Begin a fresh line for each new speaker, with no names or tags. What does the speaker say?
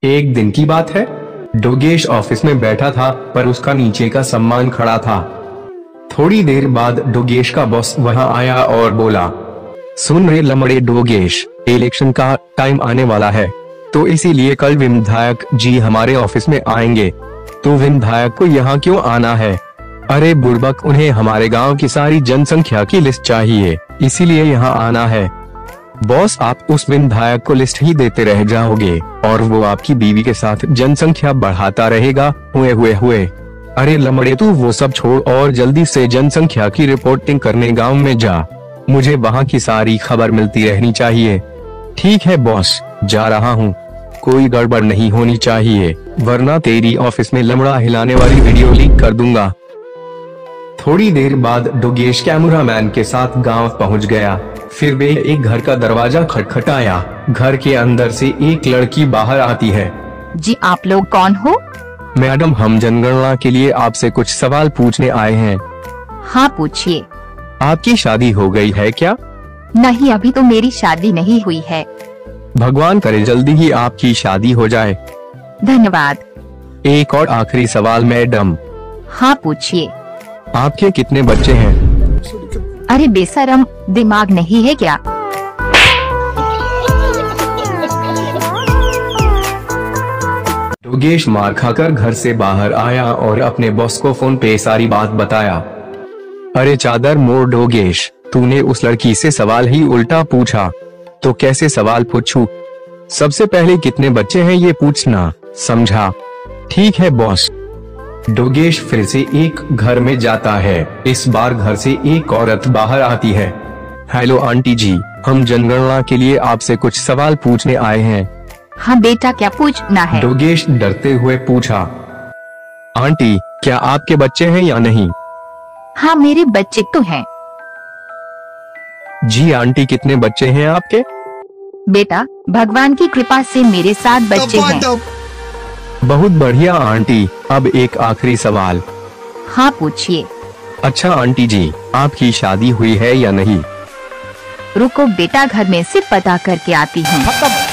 एक दिन की बात है, डोगेश ऑफिस में बैठा था पर उसका नीचे का सम्मान खड़ा था। थोड़ी देर बाद डोगेश का बॉस वहां आया और बोला, सुन रे लमड़े डोगेश, इलेक्शन का टाइम आने वाला है, तो इसीलिए कल विधायक जी हमारे ऑफिस में आएंगे। तो विधायक को यहाँ क्यों आना है? अरे बुड़बक, उन्हें हमारे गांव की सारी जनसंख्या की लिस्ट चाहिए, इसीलिए यहाँ आना है। बॉस, आप उस विधायक को लिस्ट ही देते रह जाओगे और वो आपकी बीवी के साथ जनसंख्या बढ़ाता रहेगा। हुए। अरे लमड़े, तू वो सब छोड़ और जल्दी से जनसंख्या की रिपोर्टिंग करने गांव में जा। मुझे वहाँ की सारी खबर मिलती रहनी चाहिए। ठीक है बॉस, जा रहा हूँ। कोई गड़बड़ नहीं होनी चाहिए, वरना तेरी ऑफिस में लमड़ा हिलाने वाली वीडियो लीक कर दूंगा। थोड़ी देर बाद डोगेश कैमरामैन के साथ गांव पहुंच गया। फिर वे एक घर का दरवाजा खटखटाया। घर के अंदर से एक लड़की बाहर आती है।
जी, आप लोग कौन हो?
मैडम, हम जनगणना के लिए आपसे कुछ सवाल पूछने आए हैं।
हाँ, पूछिए।
आपकी शादी हो गई है क्या?
नहीं, अभी तो मेरी शादी नहीं हुई है।
भगवान करे जल्दी ही आपकी शादी हो जाए।
धन्यवाद।
एक और आखिरी सवाल मैडम।
हाँ, पूछिए।
आपके कितने बच्चे हैं?
अरे बेशरम, दिमाग नहीं है क्या?
डोगेश मार खाकर घर से बाहर आया और अपने बॉस को फोन पे सारी बात बताया। अरे चादर मोड़ डोगेश, तूने उस लड़की से सवाल ही उल्टा पूछा। तो कैसे सवाल पूछूं? सबसे पहले कितने बच्चे हैं ये पूछना, समझा? ठीक है बॉस। डोगेश फिर से एक घर में जाता है। इस बार घर से एक औरत बाहर आती है। हेलो आंटी जी, हम जनगणना के लिए आपसे कुछ सवाल पूछने आए हैं।
हाँ बेटा, क्या पूछना है?
डोगेश डरते हुए पूछा। आंटी, क्या आपके बच्चे हैं या नहीं?
हाँ, मेरे बच्चे तो हैं।
जी आंटी, कितने बच्चे हैं आपके?
बेटा, भगवान की कृपा से मेरे 7 बच्चे हैं।
बहुत बढ़िया आंटी। अब एक आखिरी सवाल।
हाँ, पूछिए।
अच्छा आंटी जी, आपकी शादी हुई है या नहीं?
रुको बेटा, घर में से पता करके आती हूँ।